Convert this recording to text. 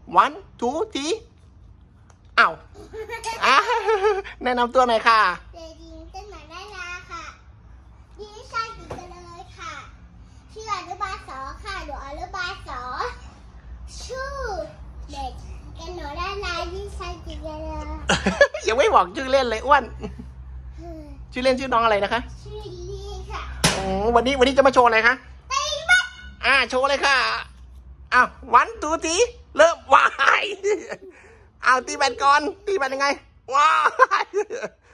one two three อ้าวแนะนำตัวหน่อยค่ะเด็กหญิงต้นหมายนาราค่ะดิฉันติดกันเลยค่ะชื่ออนุบาลสอค่ะหนูอนุบาลสอชื่อเด็กกันหนูนาราดิฉันติดกันเลยยังไม่บอกชื่อเล่นเลยอ้วนชื่อเล่นชื่อน้องอะไรนะคะชื่อลีค่ะวันนี้จะมาโชว์อะไรคะตีบัตโชว์เลยค่ะอ้าวone two threeเริ่มวายเอาตีแบตก่อนตีแบตยังไงว้าย